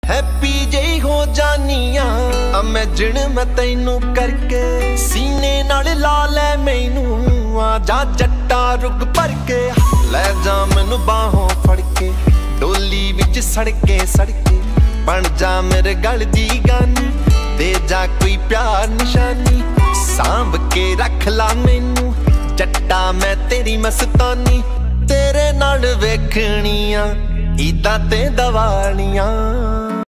Happy जेही हो जानिया इमेजिन मैं तैनू करके सीने नाल ला ले मैनू आ जा जट्टा रुग भर के ले जा मैनू बाहों फड़ के डोली विच सड़के सड़के बन जा मेरे गल दी गानी दे जा कोई प्यार निशानी सांभ के रख ला मैनू जट्टा मैं तेरी मस्तानी तेरे नाल वेखणियां ईदां ते दवालियां।